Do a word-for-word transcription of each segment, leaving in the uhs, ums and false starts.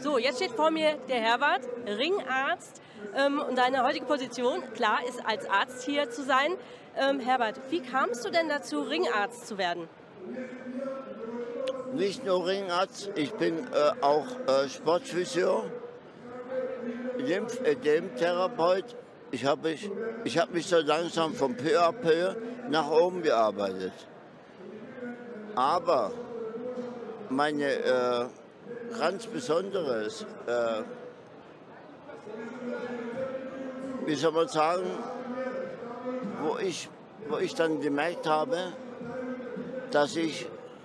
So, jetzt steht vor mir der Herbert, Ringarzt. Ähm, und deine heutige Position, klar, ist als Arzt hier zu sein. Ähm, Herbert, wie kamst du denn dazu, Ringarzt zu werden? Nicht nur Ringarzt, ich bin äh, auch äh, Sportphysio, Lymphödemtherapeut. Ich habe mich, ich hab mich so langsam von peu à peu nach oben gearbeitet. Aber meine äh, ganz besonderes, äh, wie soll man sagen, wo ich, wo ich dann gemerkt habe, dass ich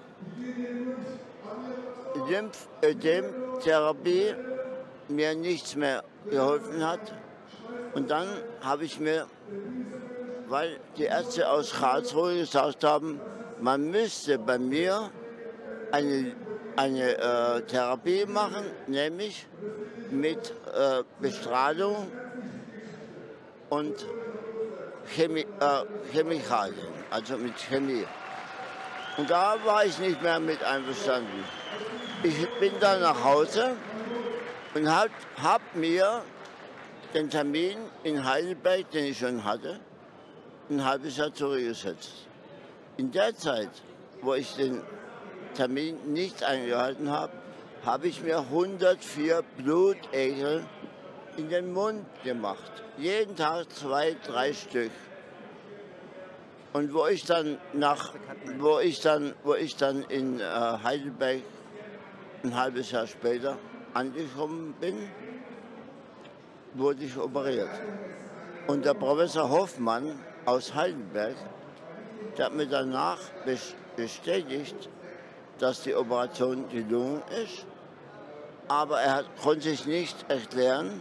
Lymphödemtherapie mir nichts mehr geholfen hat. Und dann habe ich mir, weil die Ärzte aus Karlsruhe gesagt haben, man müsste bei mir eine, eine äh, Therapie machen, nämlich mit äh, Bestrahlung und Chemie, äh, Chemikalien, also mit Chemie. Und da war ich nicht mehr mit einverstanden. Ich bin dann nach Hause und habe hab mir den Termin in Heidelberg, den ich schon hatte, ein halbes Jahr zurückgesetzt. In der Zeit, wo ich den Termin nicht eingehalten habe, habe ich mir hundertvier Blutegel in den Mund gemacht. Jeden Tag zwei, drei Stück. Und wo ich dann nach, wo ich dann, wo ich dann in äh, Heidelberg ein halbes Jahr später angekommen bin, wurde ich operiert. Und der Professor Hoffmann aus Heidelberg, der hat mir danach bestätigt, dass die Operation gelungen ist. Aber er hat, konnte sich nicht erklären,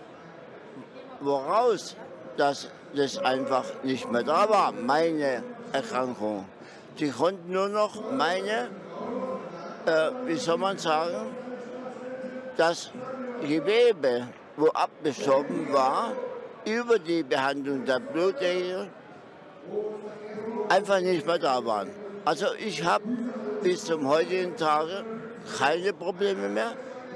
woraus das, das einfach nicht mehr da war, meine Erkrankung. Sie konnten nur noch meine, äh, wie soll man sagen, das Gewebe, wo abgestorben war, über die Behandlung der Blutegel einfach nicht mehr da waren. Also ich habe bis zum heutigen Tage keine Probleme mehr.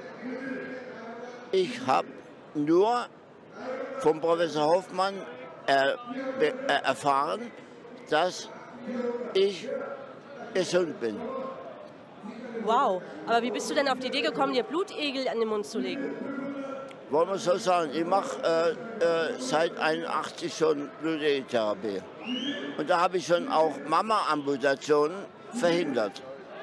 Ich habe nur vom Professor Hoffmann er, er, erfahren, dass ich gesund bin. Wow, aber wie bist du denn auf die Idee gekommen, dir Blutegel an den Mund zu legen? Wollen wir so sagen, ich mache äh, äh, seit einundachtzig schon Blutegeltherapie. Und da habe ich schon auch Mama-Amputationen verhindert.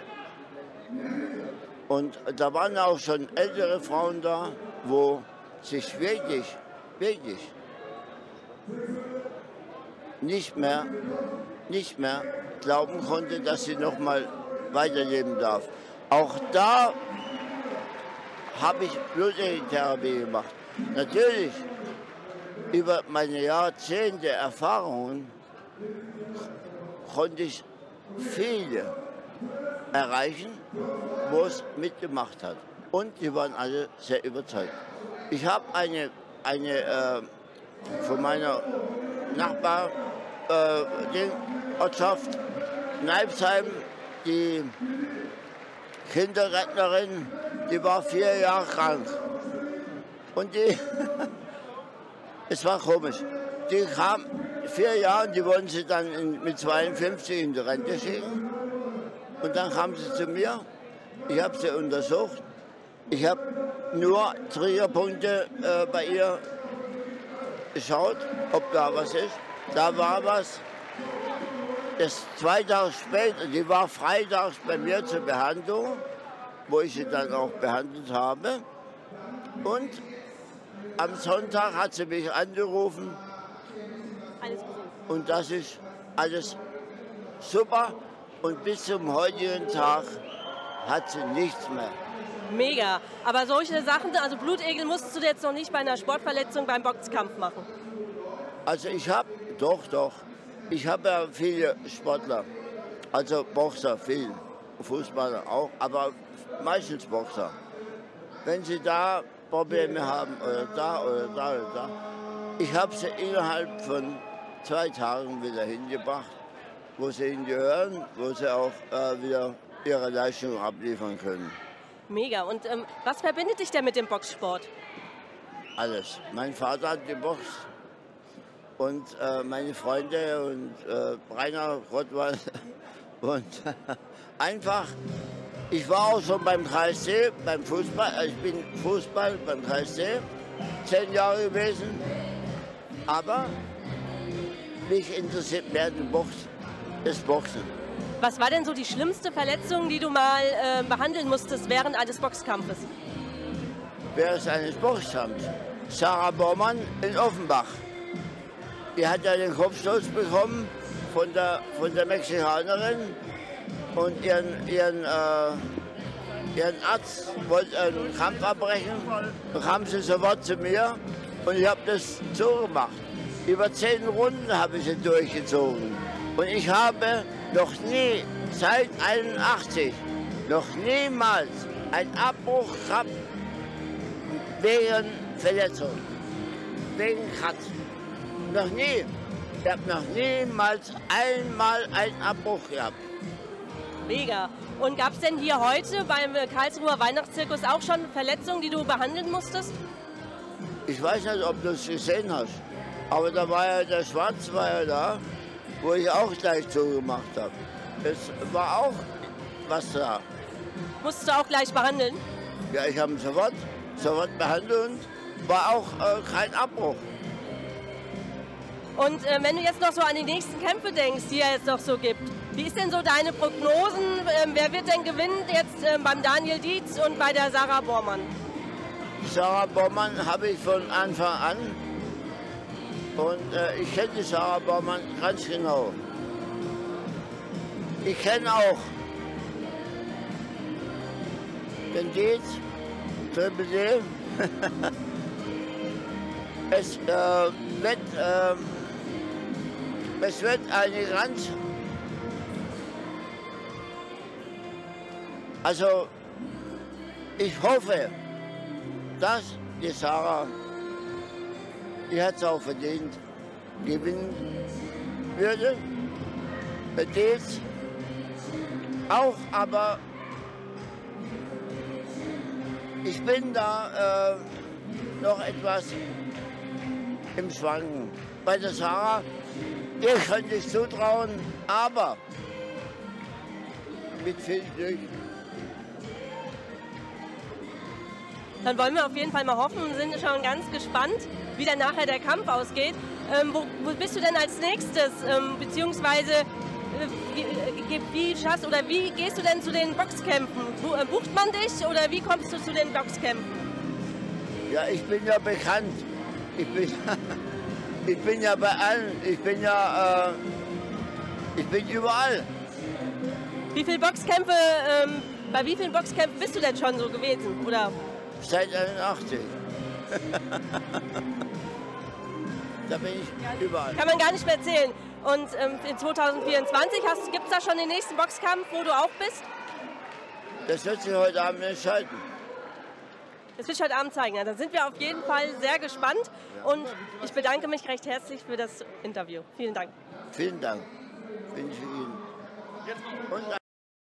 Und da waren auch schon ältere Frauen da, wo sich wirklich, wirklich nicht mehr, nicht mehr glauben konnte, dass sie noch mal weiterleben darf. Auch da habe ich Blutegeltherapie gemacht. Natürlich, über meine Jahrzehnte Erfahrungen konnte ich viele erreichen, wo es mitgemacht hat. Und die waren alle sehr überzeugt. Ich habe eine, eine äh, von meiner Nachbar, äh, den Ortschaft Neibsheim, die Kindergärtnerin, die war vier Jahre krank. Und die, es war komisch, die kam vier Jahre, die wollten sie dann in, mit zweiundfünfzig in die Rente schicken. Und dann kam sie zu mir, ich habe sie untersucht. Ich habe nur Triggerpunkte äh, bei ihr geschaut, ob da was ist. Da war was. Das zwei Tage später, die war freitags bei mir zur Behandlung, wo ich sie dann auch behandelt habe. Und am Sonntag hat sie mich angerufen. Alles gesund. Und das ist alles super. Und bis zum heutigen Tag hat sie nichts mehr. Mega. Aber solche Sachen, also Blutegel musstest du jetzt noch nicht bei einer Sportverletzung beim Boxkampf machen? Also ich habe, doch, doch. Ich habe ja viele Sportler, also Boxer, viel, Fußballer auch, aber meistens Boxer. Wenn sie da Probleme haben oder da oder da oder da, ich habe sie innerhalb von zwei Tagen wieder hingebracht, wo sie hingehören, wo sie auch äh, wieder ihre Leistung abliefern können. Mega. Und ähm, was verbindet dich denn mit dem Boxsport? Alles. Mein Vater hat geboxt und äh, meine Freunde und äh, Rainer Rottwald. Und einfach, ich war auch schon beim K S C, beim Fußball. Ich bin Fußball beim K S C, zehn Jahre gewesen. Aber mich interessiert mehr die Box, das Boxen. Was war denn so die schlimmste Verletzung, die du mal äh, behandeln musstest während eines Boxkampfes? Während eines Boxkampfs. Sarah Bormann in Offenbach. Die hat ja den Kopfstoß bekommen von der, von der Mexikanerin und ihren, ihren, äh, ihren Arzt wollte einen Kampf abbrechen. Dann kam sie sofort zu mir und ich habe das so gemacht. Über zehn Runden habe ich sie durchgezogen. Und ich habe noch nie, seit einundachtzig, noch niemals einen Abbruch gehabt wegen Verletzung, wegen Kratz. Noch nie. Ich habe noch niemals einmal einen Abbruch gehabt. Mega. Und gab es denn hier heute beim Karlsruher Weihnachtszirkus auch schon Verletzungen, die du behandeln musstest? Ich weiß nicht, ob du es gesehen hast, aber da war ja der Schwarz war ja da, wo ich auch gleich zugemacht habe. Es war auch was da. Musstest du auch gleich behandeln? Ja, ich habe ihn sofort, sofort behandelt und war auch äh, kein Abbruch. Und äh, wenn du jetzt noch so an die nächsten Kämpfe denkst, die es jetzt noch so gibt, wie ist denn so deine Prognosen? Ähm, wer wird denn gewinnen jetzt äh, beim Daniel Dietz und bei der Sarah Bormann? Sarah Bormann habe ich von Anfang an und äh, ich kenne die Sarah Bormann ganz genau. Ich kenne auch den Dietz, Triple D. Es äh, wird, äh, es wird eine ganz, also ich hoffe, dass die Sarah, die hat es auch verdient, gewinnen würde. Verdient auch, aber ich bin da äh, noch etwas im Schwanken. Bei der Sarah, ihr könnt es zutrauen, aber mit viel Glück. Dann wollen wir auf jeden Fall mal hoffen und sind schon ganz gespannt, wie dann nachher der Kampf ausgeht. Ähm, wo, wo bist du denn als nächstes? Ähm, beziehungsweise äh, wie, wie schaffst oder wie gehst du denn zu den Boxkämpfen? Bu äh, bucht man dich oder wie kommst du zu den Boxkämpfen? Ja, ich bin ja bekannt. Ich bin, ich bin ja bei allen. Ich bin ja, äh, ich bin überall. Wie viele Boxkämpfe, ähm, bei wie vielen Boxkämpfen bist du denn schon so gewesen? Oder? Seit einundachtzig. Da bin ich überall. Kann man gar nicht mehr erzählen. Und ähm, in zweitausendvierundzwanzig gibt es da schon den nächsten Boxkampf, wo du auch bist? Das wird sich heute Abend entscheiden. Das will ich heute Abend zeigen. Ja, da sind wir auf jeden Fall sehr gespannt. Und ich bedanke mich recht herzlich für das Interview. Vielen Dank. Vielen Dank. Wünsche Ihnen. Und